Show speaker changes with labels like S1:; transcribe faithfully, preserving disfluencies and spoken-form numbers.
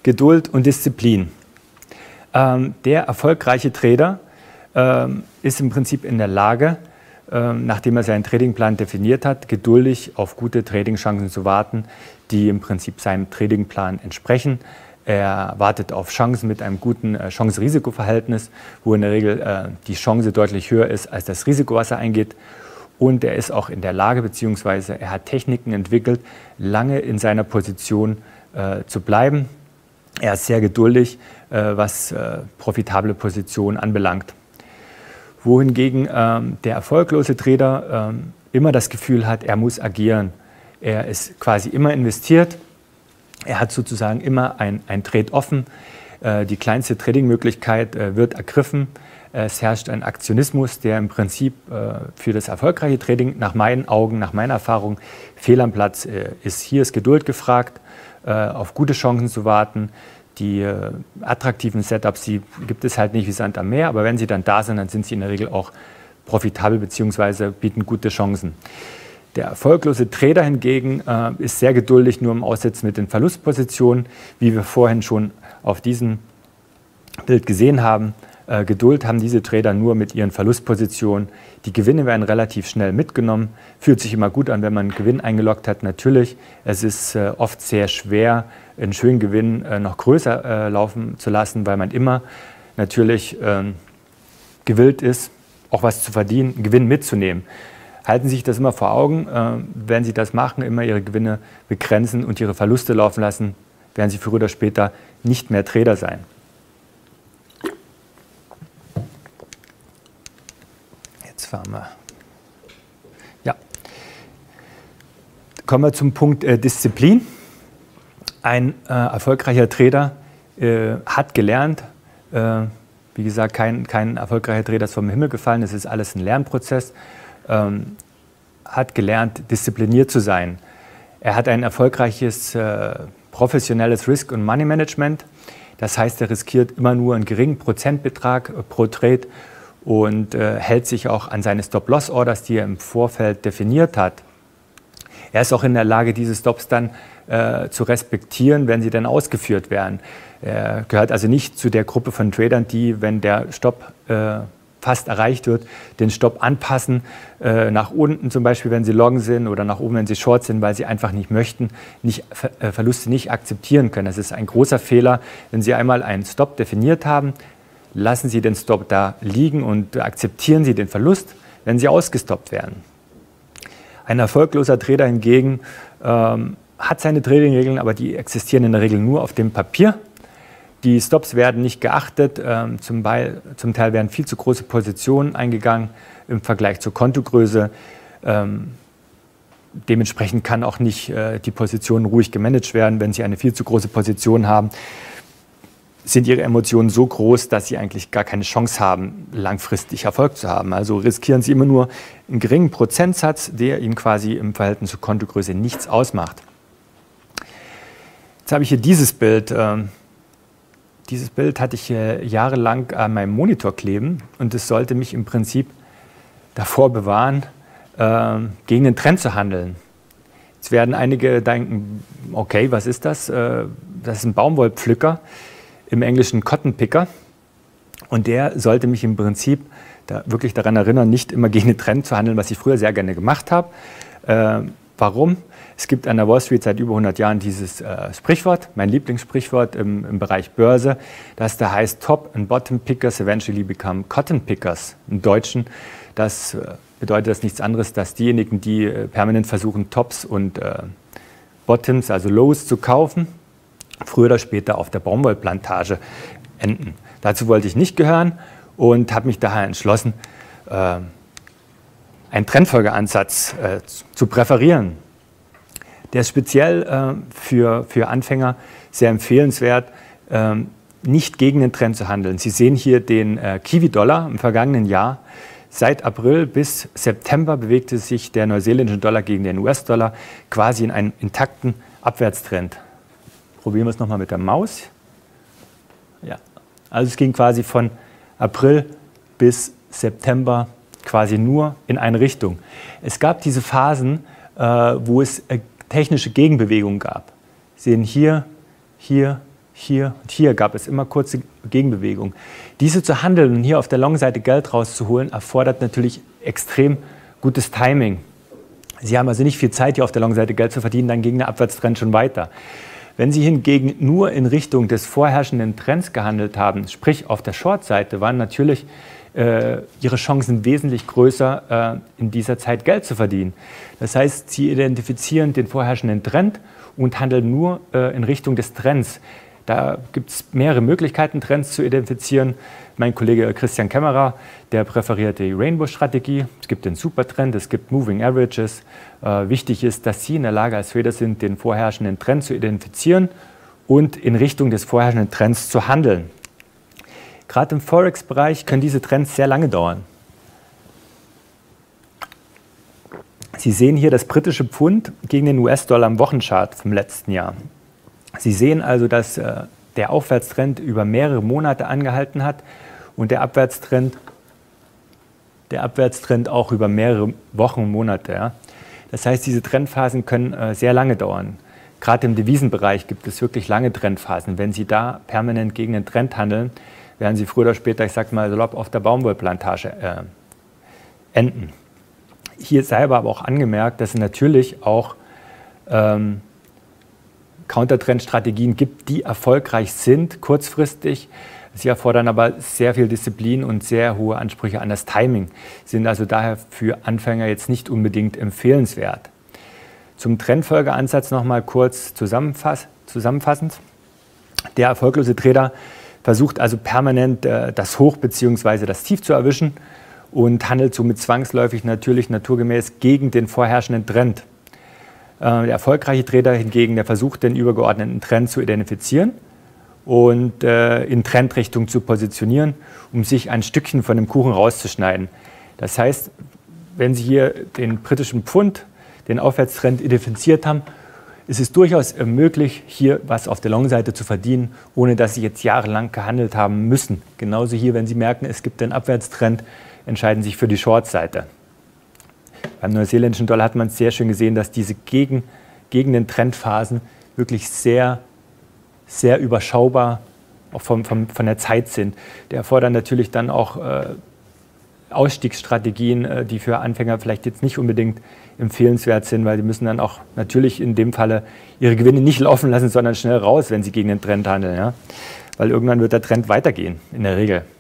S1: Geduld und Disziplin. Ähm, der erfolgreiche Trader ähm, ist im Prinzip in der Lage, ähm, nachdem er seinen Tradingplan definiert hat, geduldig auf gute Tradingchancen zu warten, die im Prinzip seinem Tradingplan entsprechen. Er wartet auf Chancen mit einem guten äh, Chance-Risiko-Verhältnis, wo in der Regel äh, die Chance deutlich höher ist als das Risiko, was er eingeht. Und er ist auch in der Lage, beziehungsweise er hat Techniken entwickelt, lange in seiner Position äh, zu bleiben. Er ist sehr geduldig, äh, was äh, profitable Positionen anbelangt. Wohingegen ähm, der erfolglose Trader ähm, immer das Gefühl hat, er muss agieren. Er ist quasi immer investiert. Er hat sozusagen immer ein, ein Trade offen. Äh, die kleinste Tradingmöglichkeit äh, wird ergriffen. Es herrscht ein Aktionismus, der im Prinzip äh, für das erfolgreiche Trading nach meinen Augen, nach meiner Erfahrung fehl am Platz äh, ist. Hier ist Geduld gefragt, äh, auf gute Chancen zu warten. Die äh, attraktiven Setups, die gibt es halt nicht wie Sand am Meer, aber wenn sie dann da sind, dann sind sie in der Regel auch profitabel bzw. bieten gute Chancen. Der erfolglose Trader hingegen äh, ist sehr geduldig nur im Aussetzen mit den Verlustpositionen, wie wir vorhin schon auf diesem Bild gesehen haben. Äh, Geduld haben diese Trader nur mit ihren Verlustpositionen. Die Gewinne werden relativ schnell mitgenommen. Fühlt sich immer gut an, wenn man einen Gewinn eingeloggt hat. Natürlich, es ist äh, oft sehr schwer, einen schönen Gewinn äh, noch größer äh, laufen zu lassen, weil man immer natürlich äh, gewillt ist, auch was zu verdienen, einen Gewinn mitzunehmen. Halten Sie sich das immer vor Augen. Äh, wenn Sie das machen, immer Ihre Gewinne begrenzen und Ihre Verluste laufen lassen, werden Sie früher oder später nicht mehr Trader sein. Jetzt fahren wir. Ja. Kommen wir zum Punkt äh, Disziplin. Ein äh, erfolgreicher Trader äh, hat gelernt, äh, wie gesagt, kein, kein erfolgreicher Trader ist vom Himmel gefallen, es ist alles ein Lernprozess, ähm, hat gelernt, diszipliniert zu sein. Er hat ein erfolgreiches, äh, professionelles Risk- und Money-Management, das heißt, er riskiert immer nur einen geringen Prozentbetrag äh, pro Trade und äh, hält sich auch an seine Stop-Loss-Orders, die er im Vorfeld definiert hat. Er ist auch in der Lage, diese Stops dann äh, zu respektieren, wenn sie dann ausgeführt werden. Er gehört also nicht zu der Gruppe von Tradern, die, wenn der Stopp äh, fast erreicht wird, den Stopp anpassen, äh, nach unten zum Beispiel, wenn sie long sind, oder nach oben, wenn sie short sind, weil sie einfach nicht möchten, nicht, äh, Verluste nicht akzeptieren können. Das ist ein großer Fehler. Wenn Sie einmal einen Stop definiert haben, lassen Sie den Stop da liegen und akzeptieren Sie den Verlust, wenn Sie ausgestoppt werden. Ein erfolgloser Trader hingegen ähm, hat seine Trading-Regeln, aber die existieren in der Regel nur auf dem Papier. Die Stops werden nicht geachtet, ähm, zum, Teil, zum Teil werden viel zu große Positionen eingegangen im Vergleich zur Kontogröße. Ähm, dementsprechend kann auch nicht äh, die Position ruhig gemanagt werden. Wenn Sie eine viel zu große Position haben, sind Ihre Emotionen so groß, dass Sie eigentlich gar keine Chance haben, langfristig Erfolg zu haben. Also riskieren Sie immer nur einen geringen Prozentsatz, der Ihnen quasi im Verhältnis zur Kontogröße nichts ausmacht. Jetzt habe ich hier dieses Bild. Ähm, dieses Bild hatte ich äh, jahrelang an meinem Monitor kleben und es sollte mich im Prinzip davor bewahren, äh, gegen den Trend zu handeln. Jetzt werden einige denken, okay, was ist das? Äh, das ist ein Baumwollpflücker, im Englischen Cotton Picker, und der sollte mich im Prinzip da wirklich daran erinnern, nicht immer gegen den Trend zu handeln, was ich früher sehr gerne gemacht habe. Äh, warum? Es gibt an der Wall Street seit über hundert Jahren dieses äh, Sprichwort, mein Lieblingssprichwort im, im Bereich Börse, das da heißt, Top and Bottom Pickers eventually become Cotton Pickers im Deutschen. Das äh, bedeutet das nichts anderes, dass diejenigen, die äh, permanent versuchen, Tops und äh, Bottoms, also Lows, zu kaufen, früher oder später auf der Baumwollplantage enden. Dazu wollte ich nicht gehören und habe mich daher entschlossen, äh, einen Trendfolgeansatz äh, zu präferieren. Der ist speziell äh, für, für Anfänger sehr empfehlenswert, äh, nicht gegen den Trend zu handeln. Sie sehen hier den äh, Kiwi-Dollar im vergangenen Jahr. Seit April bis September bewegte sich der neuseeländische Dollar gegen den U S-Dollar quasi in einen intakten Abwärtstrend. Probieren wir es nochmal mit der Maus. Ja. Also es ging quasi von April bis September quasi nur in eine Richtung. Es gab diese Phasen, äh, wo es äh, technische Gegenbewegungen gab. Sie sehen hier, hier, hier und hier gab es immer kurze Gegenbewegungen. Diese zu handeln und hier auf der Long-Seite Geld rauszuholen, erfordert natürlich extrem gutes Timing. Sie haben also nicht viel Zeit, hier auf der Long-Seite Geld zu verdienen, dann ging der Abwärtstrend schon weiter. Wenn Sie hingegen nur in Richtung des vorherrschenden Trends gehandelt haben, sprich auf der Short-Seite, waren natürlich äh, Ihre Chancen wesentlich größer, äh, in dieser Zeit Geld zu verdienen. Das heißt, Sie identifizieren den vorherrschenden Trend und handeln nur äh, in Richtung des Trends. Da gibt es mehrere Möglichkeiten, Trends zu identifizieren. Mein Kollege Christian Kämmerer, der präferiert die Rainbow-Strategie. Es gibt den Supertrend, es gibt Moving Averages. Äh, wichtig ist, dass Sie in der Lage als Trader sind, den vorherrschenden Trend zu identifizieren und in Richtung des vorherrschenden Trends zu handeln. Gerade im Forex-Bereich können diese Trends sehr lange dauern. Sie sehen hier das britische Pfund gegen den U S-Dollar im Wochenchart vom letzten Jahr. Sie sehen also, dass äh, der Aufwärtstrend über mehrere Monate angehalten hat und der Abwärtstrend, der Abwärtstrend auch über mehrere Wochen und Monate. Ja. Das heißt, diese Trendphasen können äh, sehr lange dauern. Gerade im Devisenbereich gibt es wirklich lange Trendphasen. Wenn Sie da permanent gegen den Trend handeln, werden Sie früher oder später, ich sag mal salopp, auf der Baumwollplantage äh, enden. Hier sei aber auch angemerkt, dass es natürlich auch ähm, Countertrend-Strategien gibt, die erfolgreich sind, kurzfristig. Sie erfordern aber sehr viel Disziplin und sehr hohe Ansprüche an das Timing, sind also daher für Anfänger jetzt nicht unbedingt empfehlenswert. Zum Trendfolgeansatz noch mal kurz zusammenfass zusammenfassend. Der erfolglose Trader versucht also permanent äh, das Hoch bzw. das Tief zu erwischen und handelt somit zwangsläufig natürlich naturgemäß gegen den vorherrschenden Trend. Der erfolgreiche Trader hingegen, der versucht, den übergeordneten Trend zu identifizieren und äh, in Trendrichtung zu positionieren, um sich ein Stückchen von dem Kuchen rauszuschneiden. Das heißt, wenn Sie hier den britischen Pfund, den Aufwärtstrend identifiziert haben, ist es durchaus möglich, hier was auf der Long-Seite zu verdienen, ohne dass Sie jetzt jahrelang gehandelt haben müssen. Genauso hier, wenn Sie merken, es gibt einen Abwärtstrend, entscheiden Sie sich für die Short-Seite. Beim neuseeländischen Dollar hat man sehr schön gesehen, dass diese gegen, gegen den Trendphasen wirklich sehr, sehr überschaubar auch vom, vom, von der Zeit sind. Der erfordern natürlich dann auch äh, Ausstiegsstrategien, äh, die für Anfänger vielleicht jetzt nicht unbedingt empfehlenswert sind, weil die müssen dann auch natürlich in dem Falle ihre Gewinne nicht laufen lassen, sondern schnell raus, wenn sie gegen den Trend handeln. Ja? Weil irgendwann wird der Trend weitergehen, in der Regel.